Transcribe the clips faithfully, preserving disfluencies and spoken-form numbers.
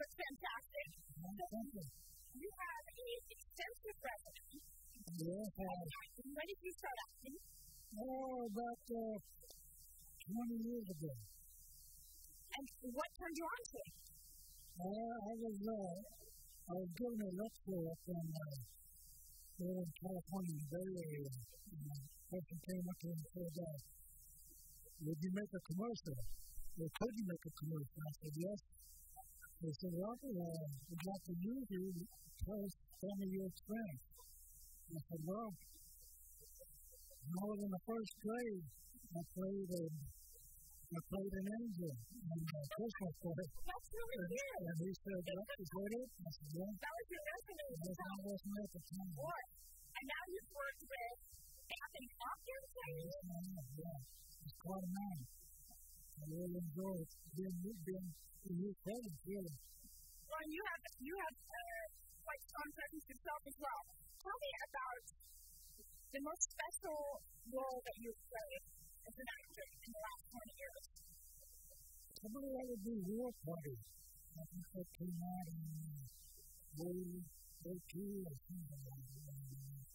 That's fantastic. You have a extensive resume. Yes, I have. When did you start acting? Oh, about uh, twenty years ago. And what turned you on to it? Uh, I was uh, I was given a lecture up in uh, in California, the Bay Area. And a person came up to me and said, uh, "Would you make a commercial? Or could you make a commercial?" I said, "Yes." They said, "Well, uh, we'd like to use you. Tell us, tell me your experience." I said, "Well, when I was in the first grade, I played a, I played an Injun in a Christmas play." That's really good. And he said, "That is that it?" I said, "Yeah." That was your resume. That's my resume at the time. Boy. And now you've worked with acting actors, right? Yes, I have, yeah. It's quite a man. I really enjoy being, being in his presence, really. Well, and you have, you have uh, quite strong presence yourself as well. Tell me about the most special role that you've played as an actor in the last twenty years. Somebody that would be War Party. I think that came out in World War Two or something like that.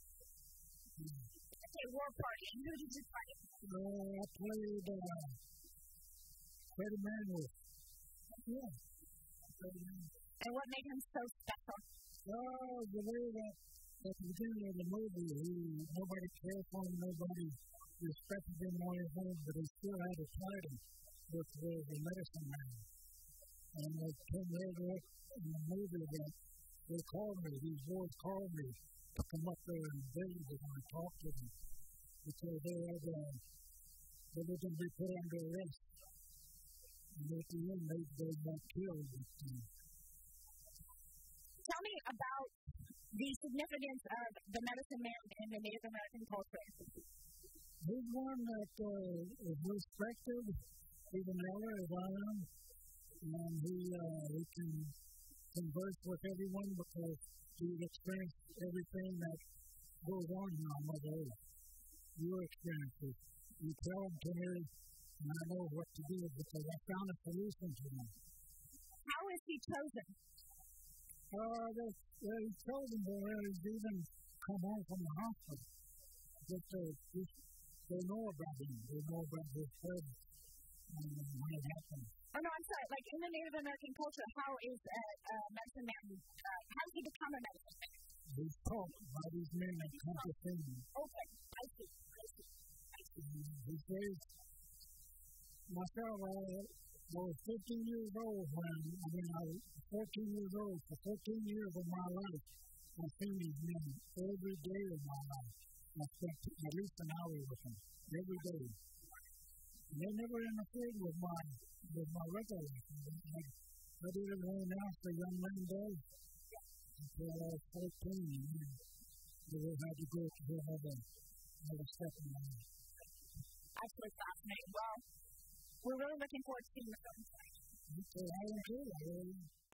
Okay, War Party. And who did you play? Uh, I played uh, Freddie Manuel. Yeah. Freddie Manuel. And what made him so special? Oh, the way that at the beginning of the movie, he, nobody cared for him, nobody respected him on his own, but he still had a title, which was the medicine man. And it came later up in the movie that they called me, these boys called me to come up there and visit them and talk to them, because they had, uh, they were going to be put under arrest. And at the end, they, they got killed. But, uh, Tell me about the significance of the medicine man in the Native American culture. He's one that uh, is respected, even elder as I am, and he, uh, he can converse with everyone because he's experienced everything that goes on here on Mother Earth. Your experiences. You tell them to me, and I know what to do because I found a solution to them. How is he chosen? Uh, they, they told him that he's even come home from the hospital. That they, just, they know about him. They know about his presence and when it happened. Oh, no, I'm sorry. Like, in the Native American culture, how is a uh, uh, medicine man, uh, how does he become a medicine man? He's taught by these men that come to see him. Okay, I see, I see, I see. He says, myself, I, I was fifteen years old when, I mean, I was fourteen years old. For fourteen years of my life, I've seen these men every day of my life. I spent at least an hour with them every day. And they never interfered with my, with my regular life. I, I didn't really announce the young man does until I was fourteen. And they had to go to another, another step in my life. Absolutely fascinating. Well, we're really looking forward to seeing the film tonight. Okay, I enjoy it.